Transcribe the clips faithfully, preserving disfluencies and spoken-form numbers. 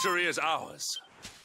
Victory is ours.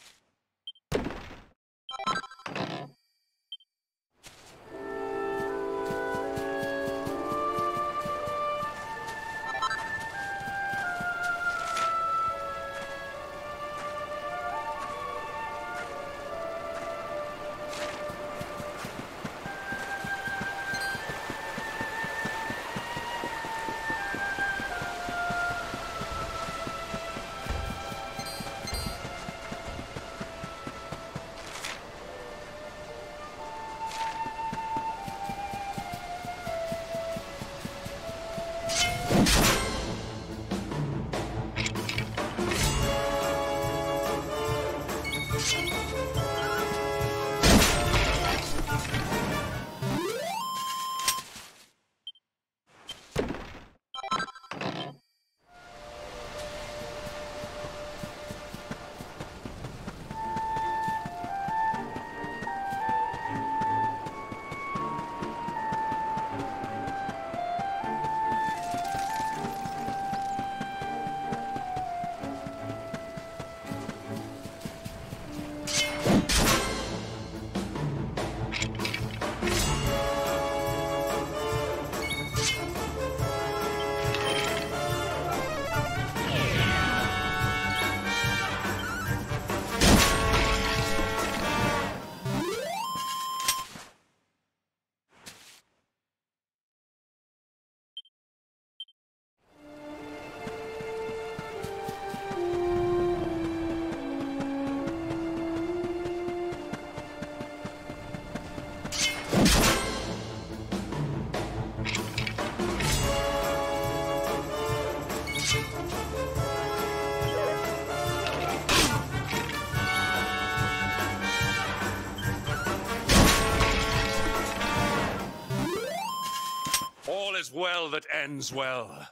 All is well that ends well.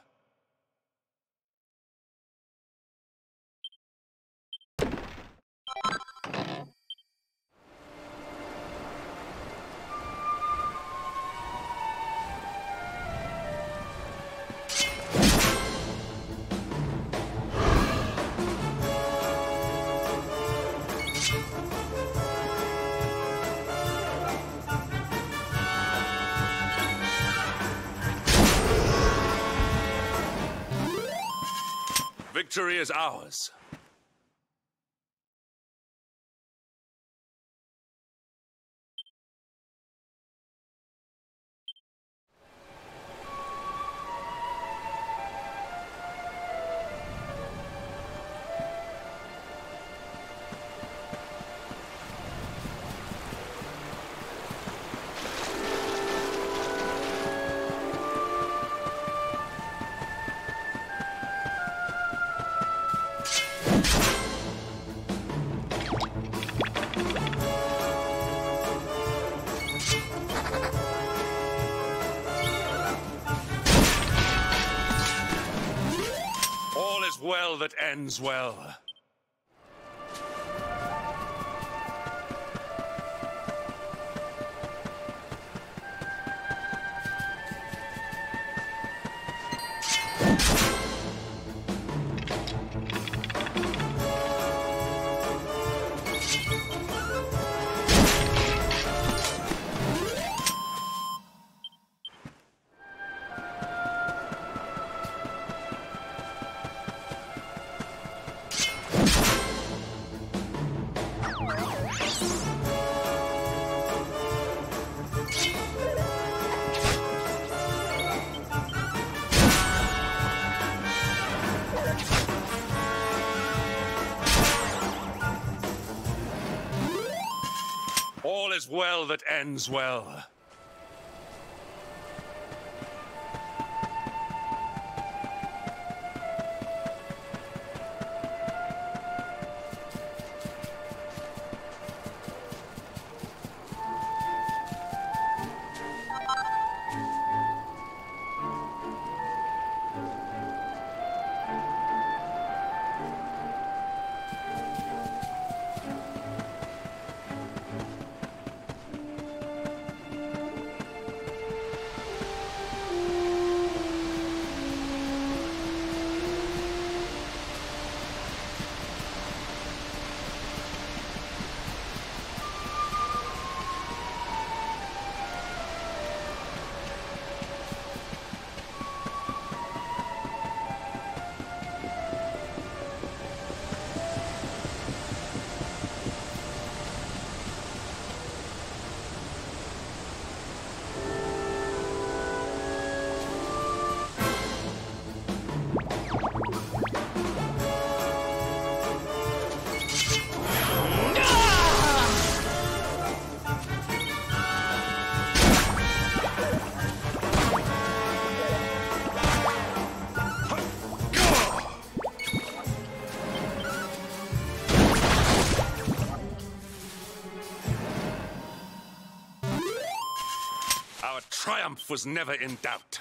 Victory is ours. All is well that ends well. All is well that ends well. triumph was never in doubt.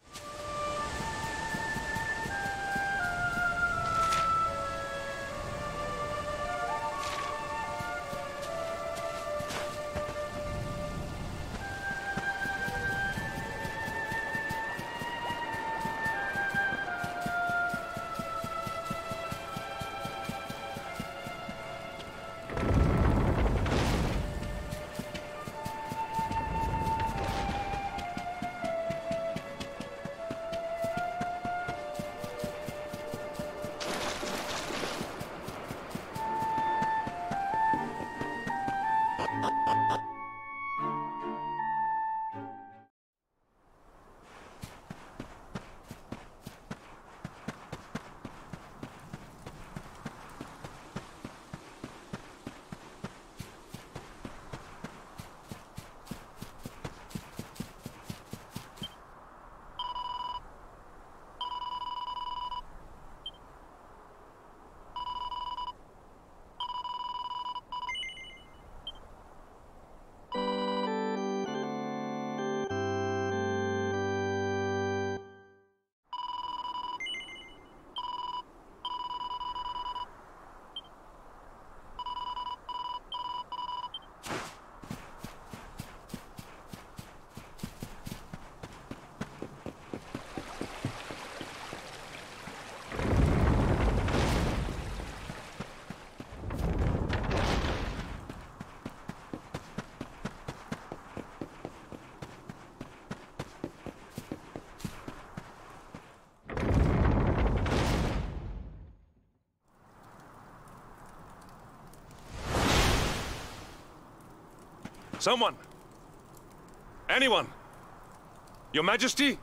Someone! Anyone! Your Majesty?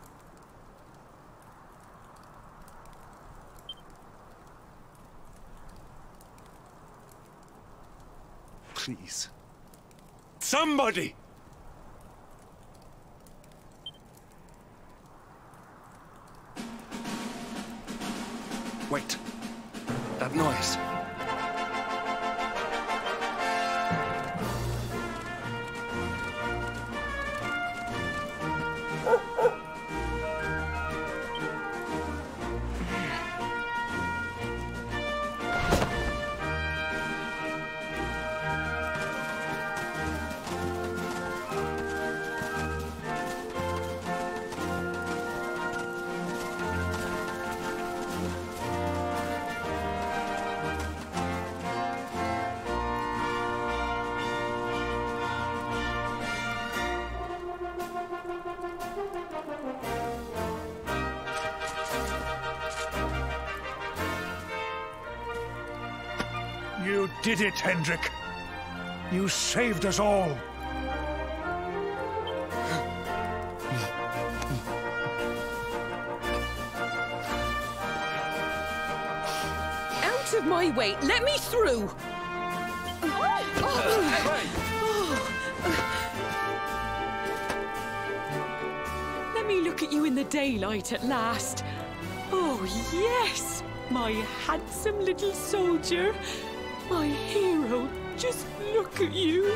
Please. Somebody! Wait. That noise. You did it, Hendrik. You saved us all. Out of my way! Let me through! Let me look at you in the daylight at last. Oh, yes! My handsome little soldier. My hero. Just look at you.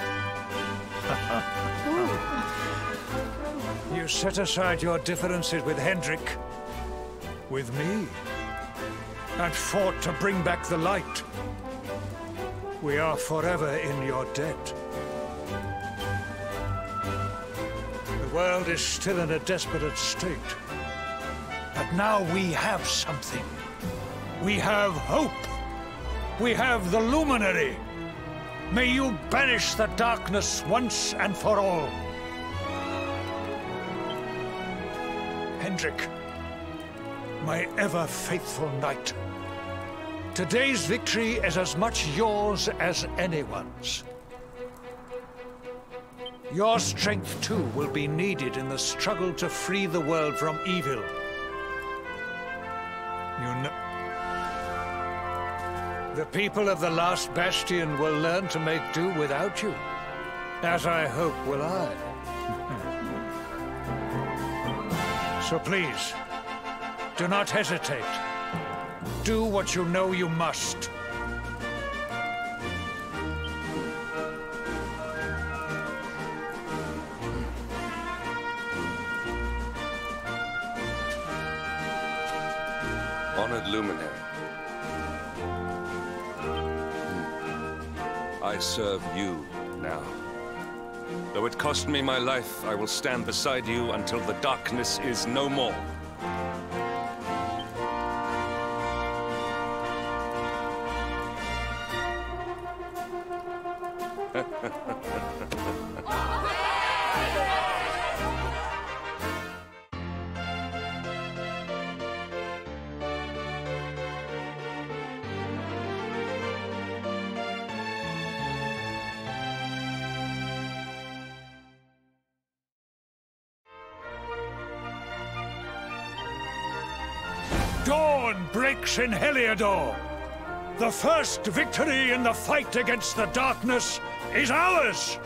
You set aside your differences with Hendrik, with me, and fought to bring back the light. We are forever in your debt. The world is still in a desperate state. But now we have something. We have hope. We have the Luminary. May you banish the darkness once and for all. Hendrik, my ever-faithful knight, today's victory is as much yours as anyone's. Your strength, too, will be needed in the struggle to free the world from evil. You know... The people of the last bastion will learn to make do without you, as I hope will I. So please, do not hesitate. Do what you know you must. Honored luminary. I serve you now. Though it cost me my life, I will stand beside you until the darkness is no more. Dawn breaks in Heliodor. The first victory in the fight against the darkness is ours!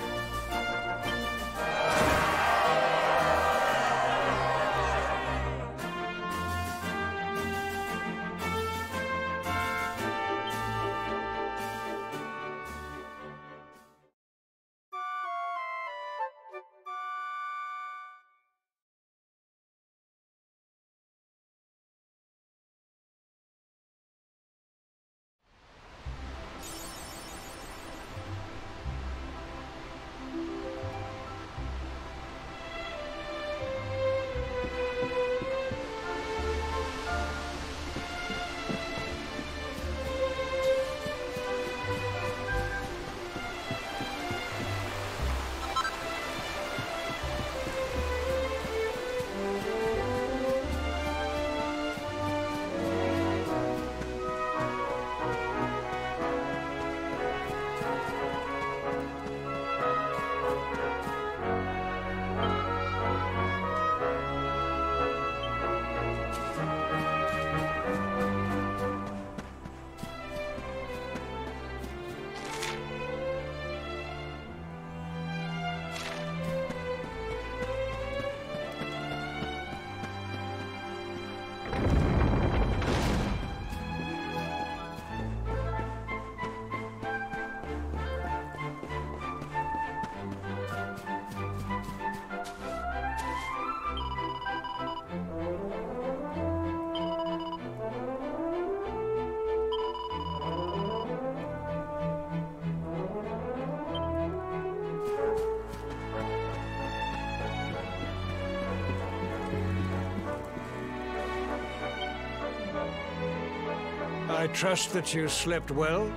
I trust that you slept well?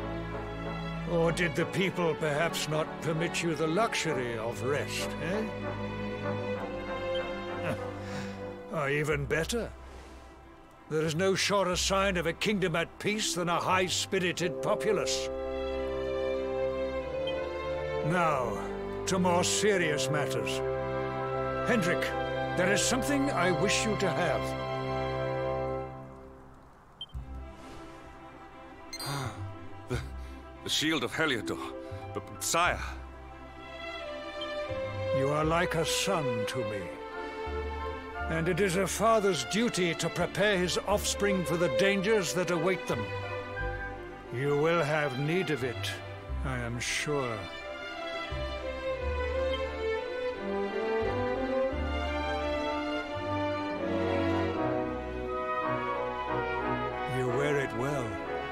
Or did the people perhaps not permit you the luxury of rest, eh? Or even better, there is no surer sign of a kingdom at peace than a high-spirited populace. Now, to more serious matters. Hendrik, there is something I wish you to have. The, the shield of Heliodor. But, sire. You are like a son to me. And it is a father's duty to prepare his offspring for the dangers that await them. You will have need of it, I am sure. You wear it well.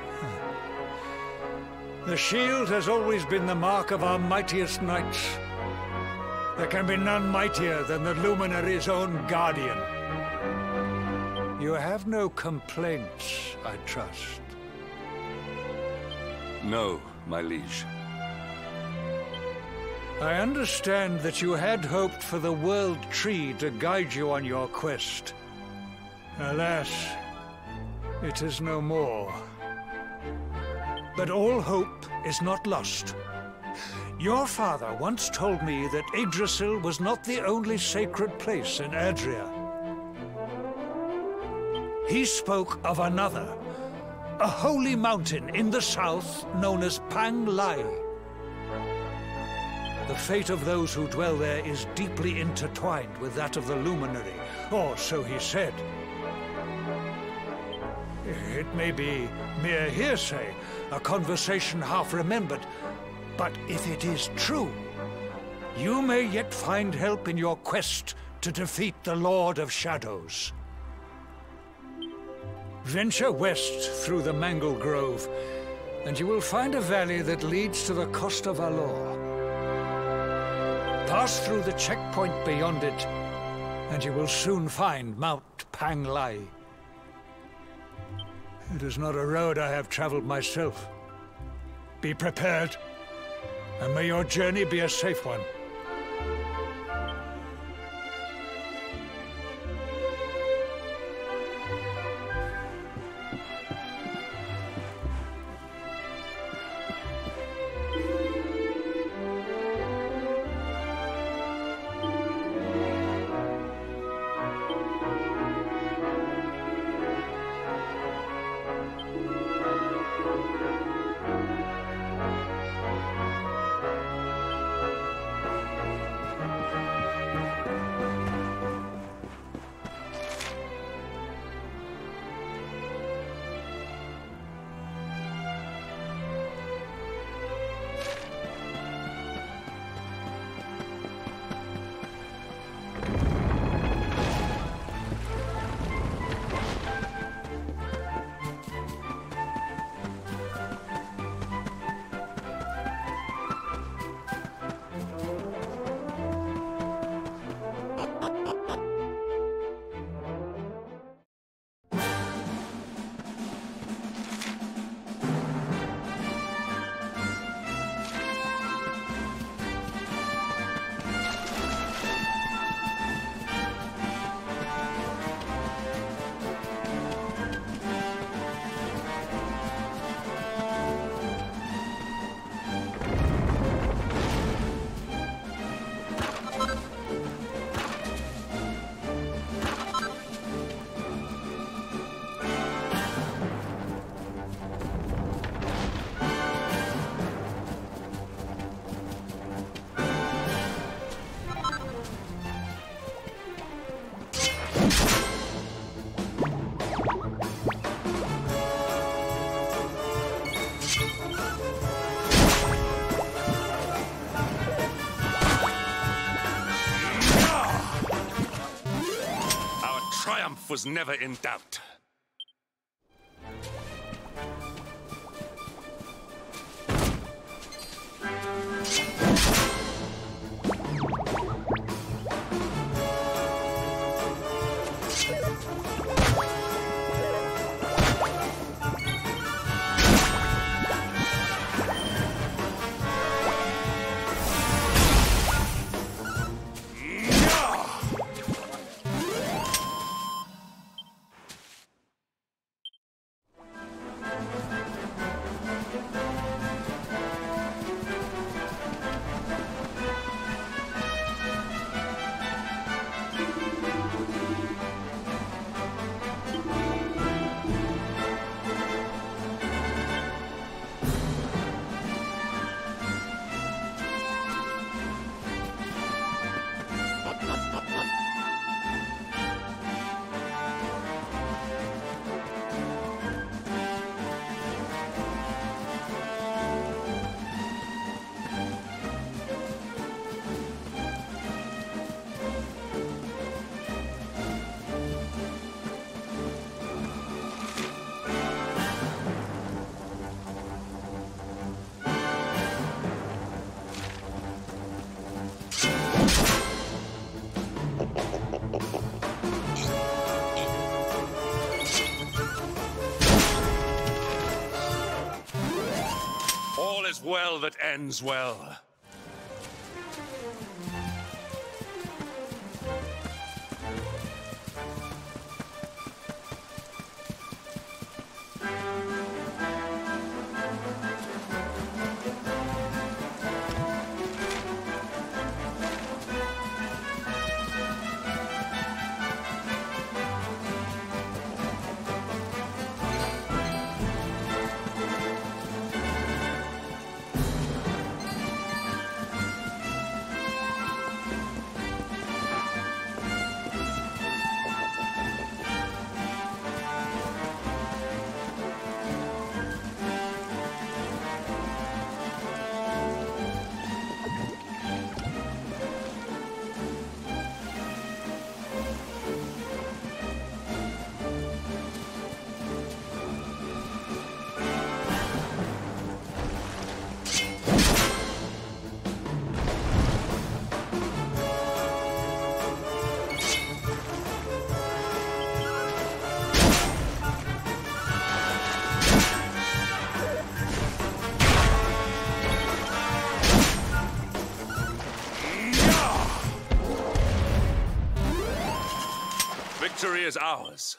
The shield has always been the mark of our mightiest knights. There can be none mightier than the Luminary's own guardian. You have no complaints, I trust. No, my liege. I understand that you had hoped for the World Tree to guide you on your quest. Alas, it is no more. But all hope is not lost. Your father once told me that Yggdrasil was not the only sacred place in Adria. He spoke of another, a holy mountain in the south known as Pang Lai. The fate of those who dwell there is deeply intertwined with that of the Luminary, or so he said. It may be mere hearsay, a conversation half remembered, but if it is true, you may yet find help in your quest to defeat the Lord of Shadows. Venture west through the Mangle Grove, and you will find a valley that leads to the Costa Valor. Pass through the checkpoint beyond it, and you will soon find Mount Panglai. It is not a road I have traveled myself. Be prepared, and may your journey be a safe one. Was never in doubt. Well that ends well. Victory is ours.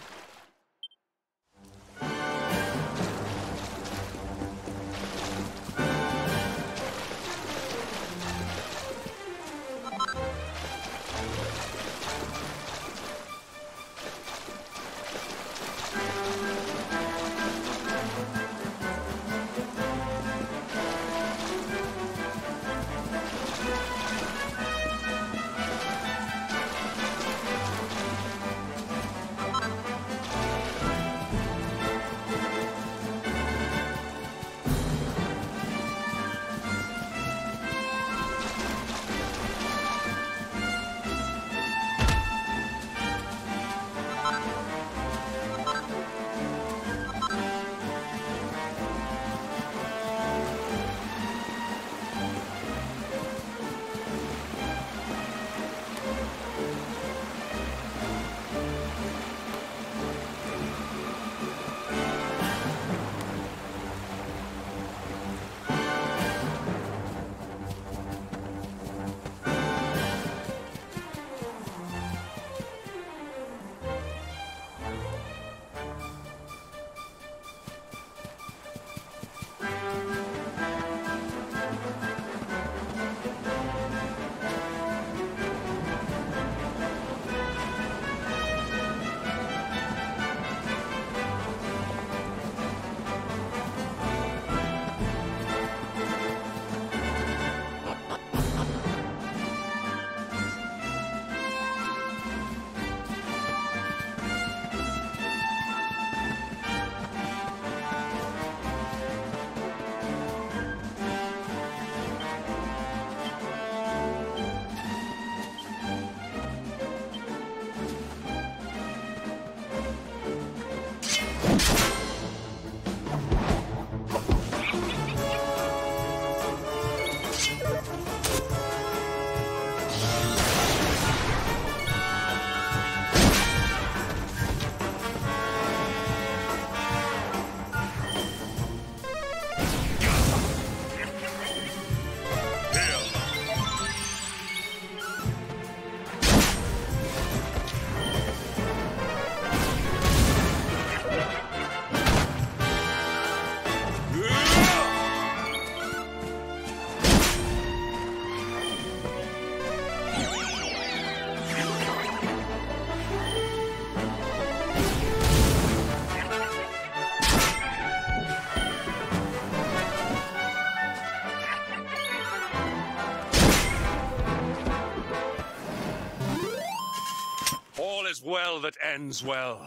All is well that ends well.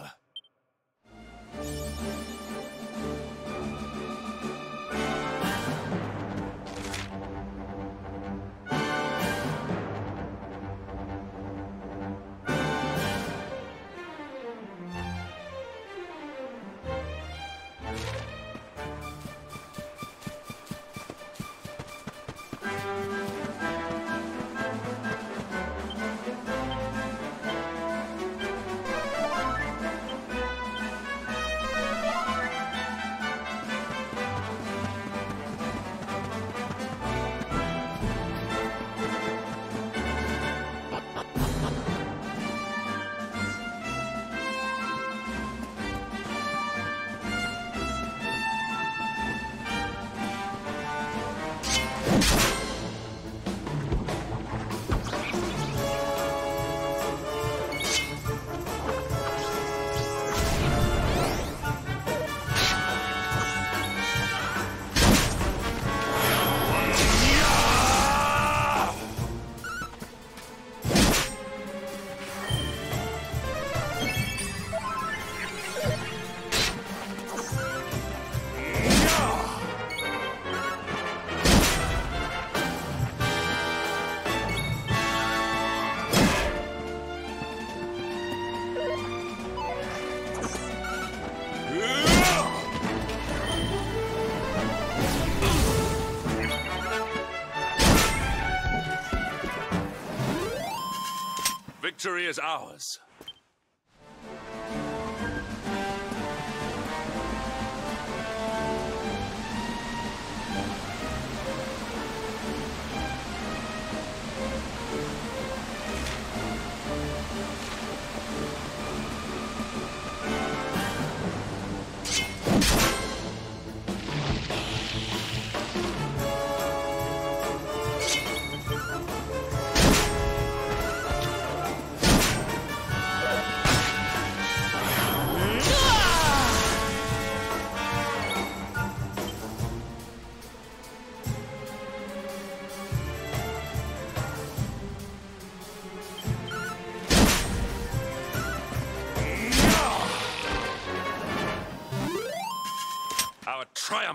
Victory is ours.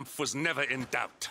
triumph was never in doubt.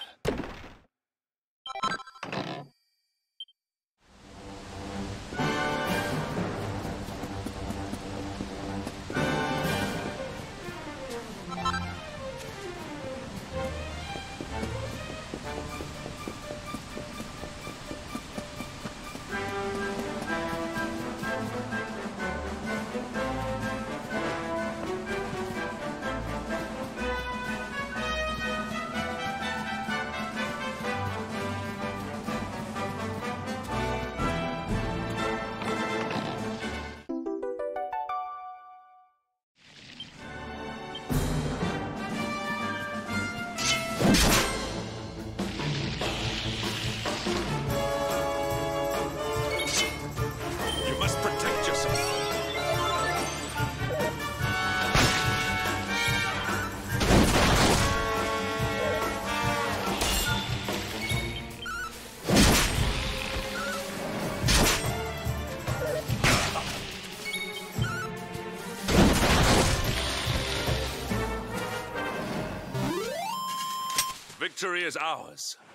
You must protect yourself. Victory is ours.